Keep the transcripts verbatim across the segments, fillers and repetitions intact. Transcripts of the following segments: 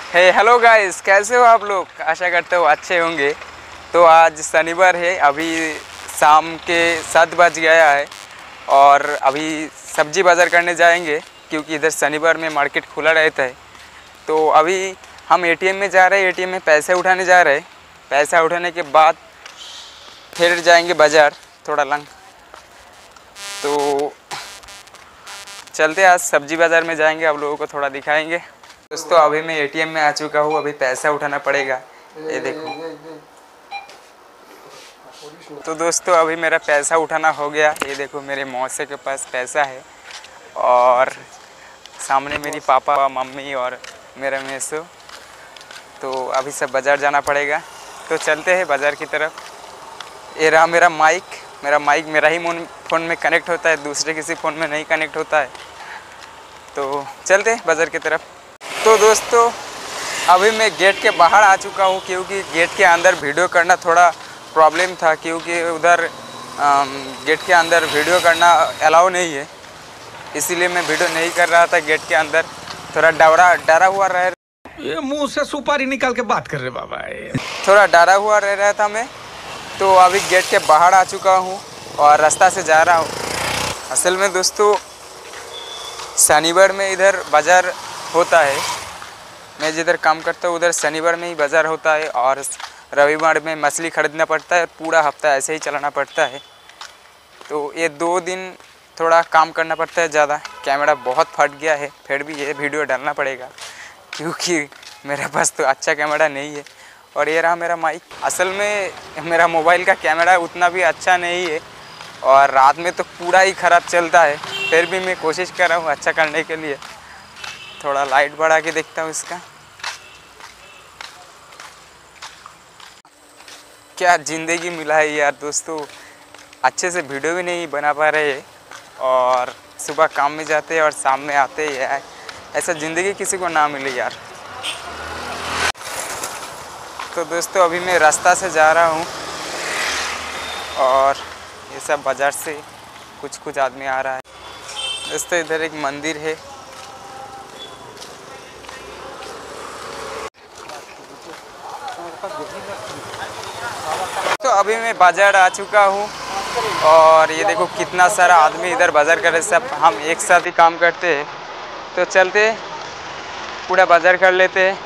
हे hello guys, कैसे हो आप लोग? आशा करते हो अच्छे होंगे। तो आज शनिवार है, अभी शाम के सात बज गया है और अभी सब्जी बाज़ार करने जाएंगे क्योंकि इधर शनिवार में मार्केट खुला रहता है। तो अभी हम एटीएम में जा रहे हैं, एटीएम में पैसे उठाने जा रहे हैं। पैसा उठाने के बाद फिर जाएंगे बाज़ार थोड़ा लंग। तो चलते आज सब्जी बाज़ार में जाएंगे, आप लोगों को थोड़ा दिखाएंगे। दोस्तों अभी मैं एटीएम में आ चुका हूँ, अभी पैसा उठाना पड़ेगा, ये देखो। तो दोस्तों अभी मेरा पैसा उठाना हो गया, ये देखो मेरे मौसे के पास पैसा है और सामने मेरी पापा मम्मी और मेरा मेसो। तो अभी सब बाज़ार जाना पड़ेगा, तो चलते हैं बाज़ार की तरफ। ये रहा मेरा माइक, मेरा माइक मेरा ही फ़ोन में कनेक्ट होता है, दूसरे किसी फ़ोन में नहीं कनेक्ट होता है। तो चलते हैं बाज़ार की तरफ। तो दोस्तों अभी मैं गेट के बाहर आ चुका हूँ क्योंकि गेट के अंदर वीडियो करना थोड़ा प्रॉब्लम था, क्योंकि उधर गेट के अंदर वीडियो करना अलाउ नहीं है, इसीलिए मैं वीडियो नहीं कर रहा था। गेट के अंदर थोड़ा डरा डरा हुआ रह ये मुंह से सुपारी निकाल के बात कर रहे बाबा, थोड़ा डरा हुआ रह रहा था मैं। तो अभी गेट के बाहर आ चुका हूँ और रास्ता से जा रहा हूँ। असल में दोस्तों शनिवार में इधर बाज़ार होता है, मैं जिधर काम करता हूँ उधर शनिवार में ही बाज़ार होता है और रविवार में मछली खरीदना पड़ता है, पूरा हफ्ता ऐसे ही चलाना पड़ता है। तो ये दो दिन थोड़ा काम करना पड़ता है ज़्यादा। कैमरा बहुत फट गया है, फिर भी ये वीडियो डालना पड़ेगा क्योंकि मेरे पास तो अच्छा कैमरा नहीं है। और ये रहा मेरा माइक। असल में मेरा मोबाइल का कैमरा उतना भी अच्छा नहीं है और रात में तो पूरा ही ख़राब चलता है, फिर भी मैं कोशिश कर रहा हूँ अच्छा करने के लिए। थोड़ा लाइट बढ़ा के देखता हूँ इसका। क्या ज़िंदगी मिला है यार दोस्तों, अच्छे से वीडियो भी नहीं बना पा रहे और सुबह काम में जाते हैं और शाम में आते हैं यार। ऐसा ज़िंदगी किसी को ना मिले यार। तो दोस्तों अभी मैं रास्ता से जा रहा हूँ और ये सब बाज़ार से कुछ कुछ आदमी आ रहा है। दोस्तों इधर एक मंदिर है, तो अभी मैं बाज़ार आ चुका हूँ और ये देखो कितना सारा आदमी इधर बाज़ार कर रहे, सब हम एक साथ ही काम करते हैं। तो चलते पूरा बाज़ार कर लेते हैं।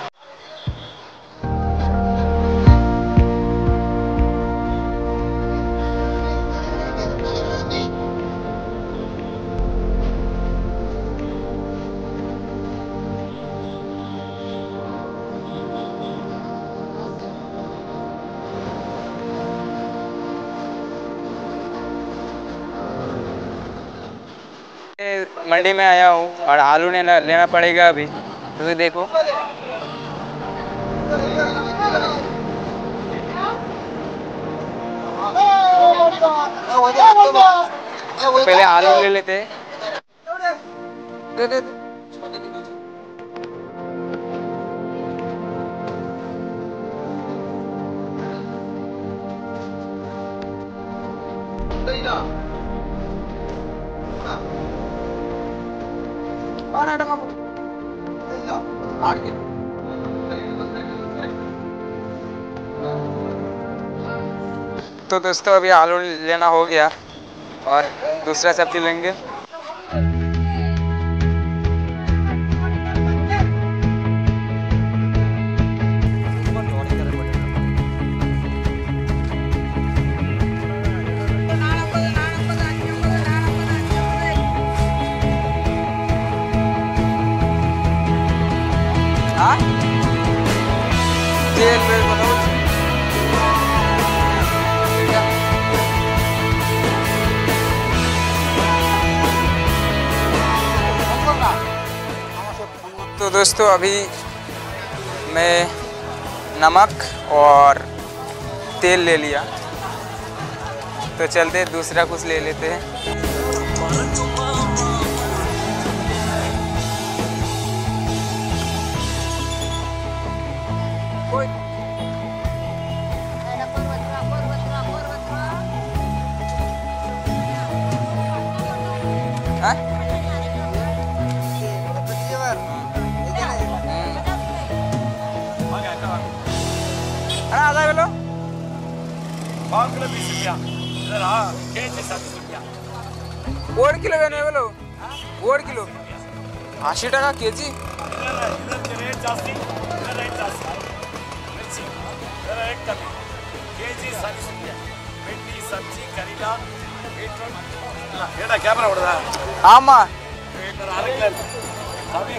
मंडी में आया हूँ और आलू लेना लेना पड़ेगा अभी, तो देखो पहले आलू ले लेते हैं। दे दे तो दोस्तों अभी आलू लेना हो गया और दूसरा सब्जी लेंगे। हाँ तेल में बनाओ। तो दोस्तों अभी मैं नमक और तेल ले लिया, तो चलते दूसरा कुछ ले लेते हैं। अरे आधा किलो पाव किलो बीस रुपया इधर हाँ केजी चालीस रुपया ओड किलो वेनो बोलो ओड किलो अस्सी टका केजी इधर इधर रेट जास्ती इधर रेट जास्ती मिर्ची इधर एक कमी केजी चालीस रुपया भिंडी सब्जी करेला बीटरूट ஏடா கேமரா ஓடுதா ஆமா இधर आरे सभी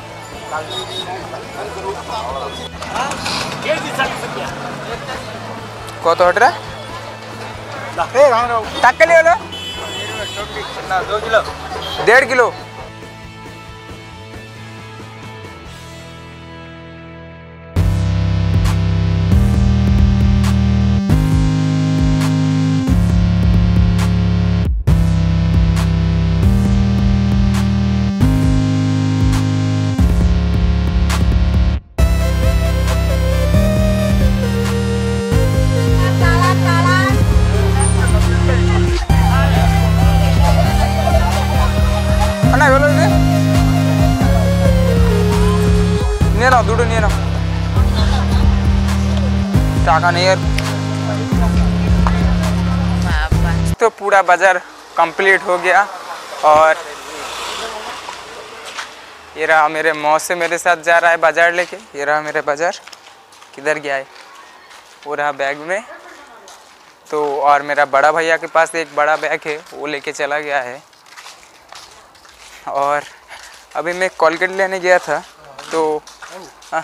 केजी चालीस रुपया কত হটরা ए भाई টাক্কালি হলো ना दो किलो डेढ़ किलो ಅಣ್ಣ ಎವಲೋ ಇದೆ নিয়ে নাও দুটো নিয়ে নাও টাকা নেই আর तो पूरा बाजार कंप्लीट हो गया और ये रहा मेरे मौसे मेरे साथ जा रहा है बाजार लेके ये रहा मेरे बाजार किधर गया है वो रहा बैग में तो और मेरा बड़ा भैया के पास एक बड़ा बैग है वो लेके चला गया है और अभी मैं कोलगेट लेने गया था तो हाँ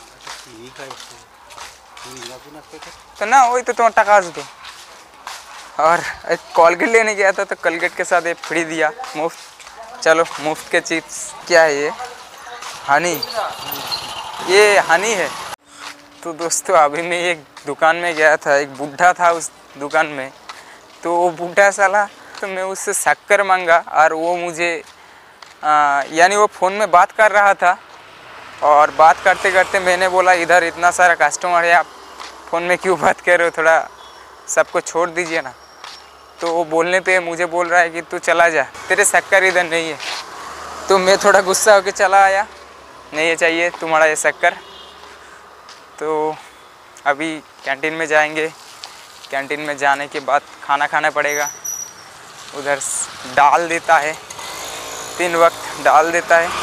तो ना वही तो तुम्हारा टका दो और कोलगेट लेने गया था तो कोलगेट के साथ ये फ्री दिया मुफ्त चलो मुफ्त के चिप्स क्या है ये हनी ये हनी है तो दोस्तों अभी मैं एक दुकान में गया था एक बूढ़ा था उस दुकान में तो वो बूढ़ा साला तो मैं उससे शक्कर मांगा और वो मुझे यानी वो फ़ोन में बात कर रहा था और बात करते करते मैंने बोला इधर इतना सारा कस्टमर है आप फ़ोन में क्यों बात कर रहे हो थोड़ा सबको छोड़ दीजिए ना तो वो बोलने पे मुझे बोल रहा है कि तू चला जा तेरे शक्कर इधर नहीं है तो मैं थोड़ा गुस्सा होकर चला आया नहीं ये चाहिए तुम्हारा ये शक्कर तो अभी कैंटीन में जाएंगे कैंटीन में जाने के बाद खाना खाना पड़ेगा उधर डाल देता है तीन वक्त डाल देता है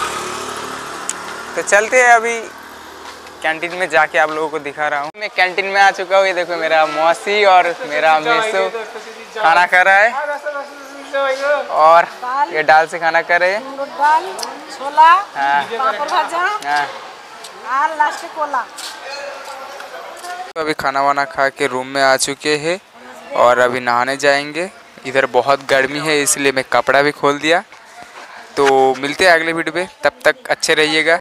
तो चलते हैं अभी कैंटीन में जाके आप लोगों को दिखा रहा हूँ मैं कैंटीन में आ चुका हूँ ये देखो मेरा मौसी और मेरा मेसो खाना खा रहा है और ये दाल से खाना कर रहे हैं दाल छोला हाँ पापड़ भाजा हाँ और लास्ट कोला तो अभी खाना वाना खा के रूम में आ चुके हैं और अभी नहाने जाएंगे इधर बहुत गर्मी है इसलिए मैं कपड़ा भी खोल दिया तो मिलते हैं अगले वीडियो में तब तक अच्छे रहिएगा